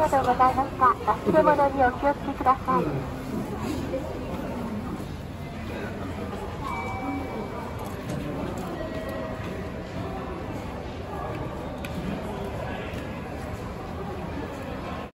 などございますか、忘れ物にお気をつけください。